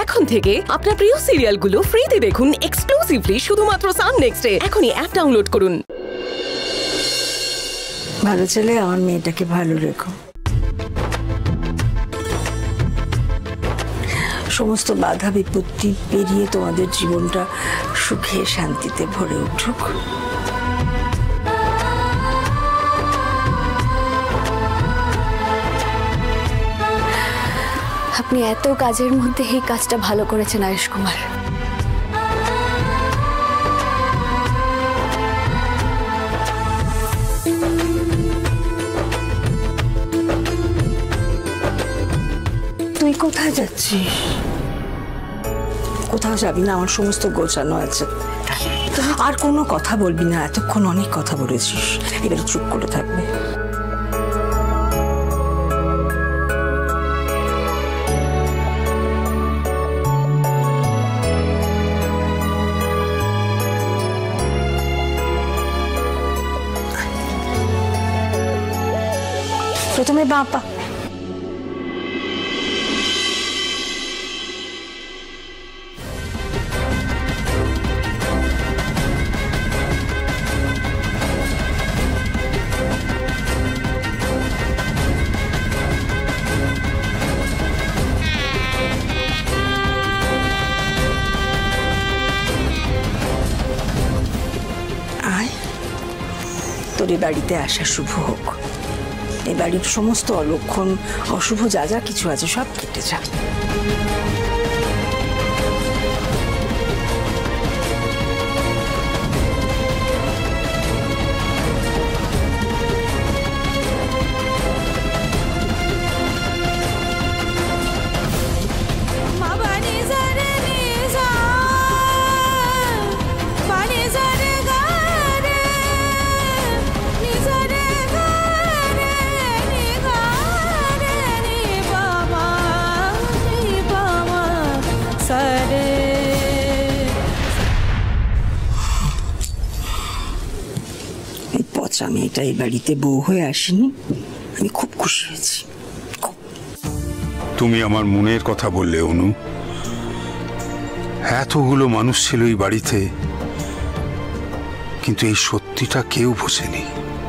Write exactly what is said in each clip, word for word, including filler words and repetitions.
এখন থেকে আপনার প্রিয় সিরিয়ালগুলো ফ্রিতে দেখুন এক্সক্লুসিভলি শুধুমাত্র সান নেক্সটে। এখনই অ্যাপ ডাউনলোড করুন। ভালো ছেলে, আমার মেয়েটাকে ভালো রেখো। সমস্ত বাধা বিপত্তি পেরিয়ে তোমাদের জীবনটা সুখে শান্তিতে ভরে উঠুক। আপনি এত কাজের মধ্যে এই কাজটা ভালো করেছেন আয়ুষ কুমার। তুই কোথায় যাচ্ছিস? কোথাও যাবি না, আমার সমস্ত গোছানো আছে। আর কোনো কথা বলবি না, এতক্ষণ অনেক কথা বলেছিস, এবারে চুপ করে থাকবে। প্রথমে বাপা, আয়, তোর এ বাড়িতে আসা শুভ হোক। এই বাড়ির সমস্ত অলক্ষণ, অশুভ যা যা কিছু আছে সব কেটে যা। আমি এটা এই বাড়িতে বউ হয়ে আসিনি, আমি খুব খুশি হয়েছি। তুমি আমার মনের কথা বললে অনু। এতগুলো মানুষ ছিল এই বাড়িতে, কিন্তু এই সত্যিটা কেউ বোঝেনি।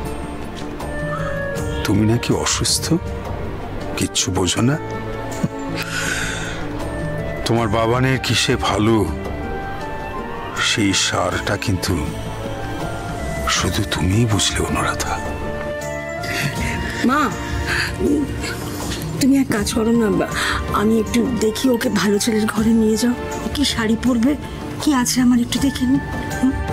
তুমি নাকি অসুস্থ, কিচ্ছু বোঝো না। তোমার বাবানের কিসে ভালো, সেই সারটা কিন্তু শুধু তুমিই বুঝলে অনুরাধা। মা, তুমি এক কাজ করো না, আমি একটু দেখি ওকে ভালো ছেলের ঘরে নিয়ে যাও। কি শাড়ি পরবে, কি আছে আমার একটু দেখে নি।